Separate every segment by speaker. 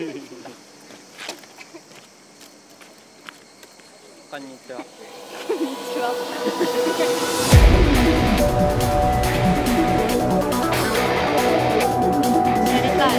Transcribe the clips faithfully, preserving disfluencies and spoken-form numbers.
Speaker 1: こんにちは。
Speaker 2: こんにちは。やりたい。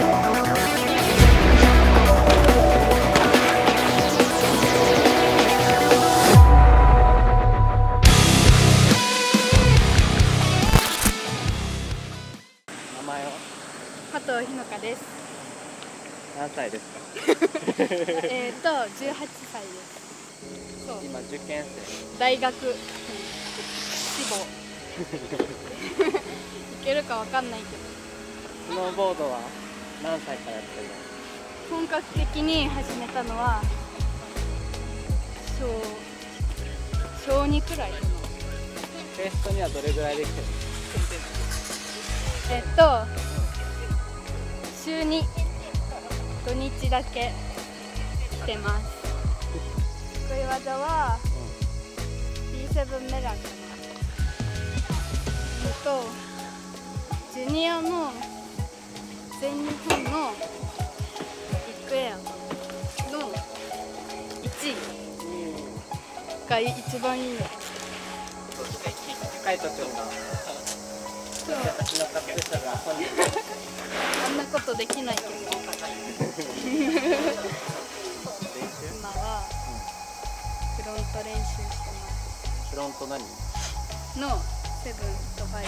Speaker 1: 名前は？
Speaker 2: 加藤ひのかです。
Speaker 1: 何歳ですか？
Speaker 2: えっとじゅうはっさいです。そう。
Speaker 1: 今受験生。
Speaker 2: 大学、うん、志望。いけるかわかんないけど。
Speaker 1: スノーボードは何歳からやってるの？
Speaker 2: 本格的に始めたのは小小にくらいかな。
Speaker 1: テストにはどれぐらいできてるの？
Speaker 2: えっと週に土日だけ来てます。得意技は ビーセブン メランかな。えっとジュニアの全日本のビッグエアのいちいが一番いいの。
Speaker 1: カイト君が
Speaker 2: そう
Speaker 1: 私のカップしたら本日
Speaker 2: あんなことできないけど今はフロント練習してます。
Speaker 1: フロント何？
Speaker 2: のセブンとファイブ。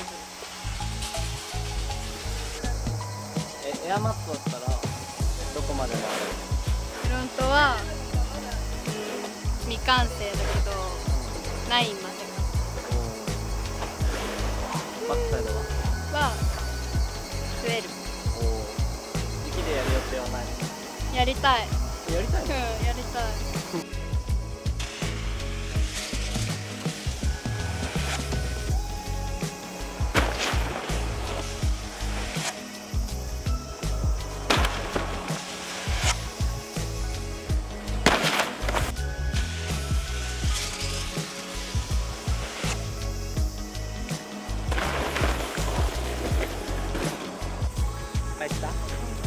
Speaker 1: え、エアマットだったらどこまで回れる？
Speaker 2: フロントは、うん、未完成だけどナインまでか。
Speaker 1: バックサイドは？
Speaker 2: はじゅうに。
Speaker 1: 雪でやる予定はないの？
Speaker 2: やりたい。
Speaker 1: やりたいの？
Speaker 2: うん、やりたい。
Speaker 1: 帰った？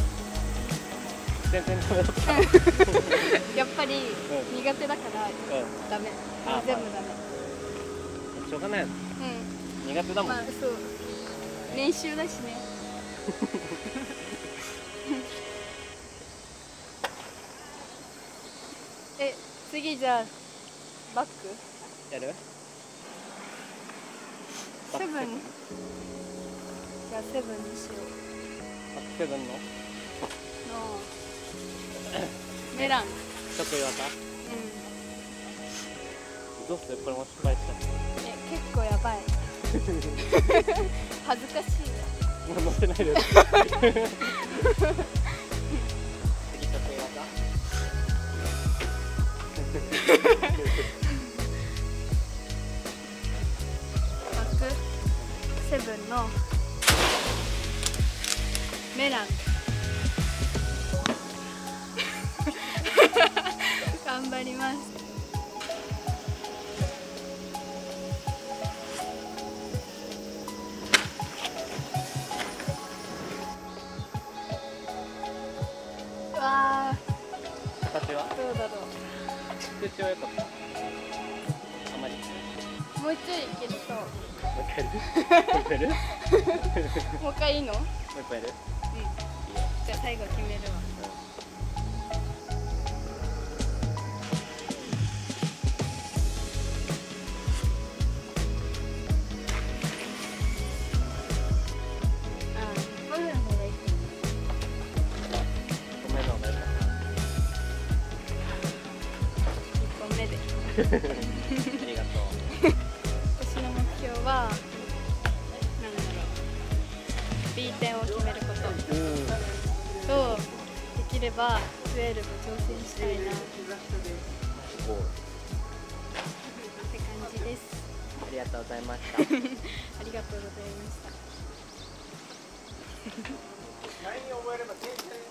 Speaker 1: 全然ダメだった。
Speaker 2: やっぱり苦手だから
Speaker 1: うん
Speaker 2: ダメ。
Speaker 1: あ
Speaker 2: 全部ダメ。
Speaker 1: しょうがないよ。
Speaker 2: うん。
Speaker 1: 苦手だもん。
Speaker 2: まあそう。練習だしね。え、次じゃあバック？
Speaker 1: やる？
Speaker 2: セブン。じゃあセブンにしよう。
Speaker 1: バックセブンの
Speaker 2: のメラン。
Speaker 1: 得意技？
Speaker 2: うん。
Speaker 1: どうする？これも失敗した。
Speaker 2: え、結構やばい。恥ずかしい。
Speaker 1: もう乗ってないです。次得意技？
Speaker 2: バックセブンのメラン。頑張ります。うわ
Speaker 1: 形は？
Speaker 2: ー、どうだろ
Speaker 1: 口は良かった。あまり。
Speaker 2: う。もうちょいいけると。
Speaker 1: もう一回やる？もう一回やる？
Speaker 2: もう一回いいの？うん。
Speaker 1: もう一回やる？
Speaker 2: じゃあ最後決めるわ。あ、一本目の方がいいか
Speaker 1: ごめんなさい。
Speaker 2: な。一本目で。
Speaker 1: ありがとう。
Speaker 2: 今年の目標はなんだろう。ビー 点を決めること。とできればじゅうに挑戦したいなって感じです。
Speaker 1: ありがとうございました。
Speaker 2: ありがとうございました。